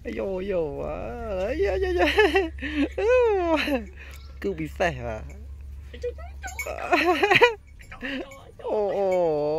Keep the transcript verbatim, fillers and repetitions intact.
Ayo ayo ayo ayo cứ bị xẻ à. Ồ ồ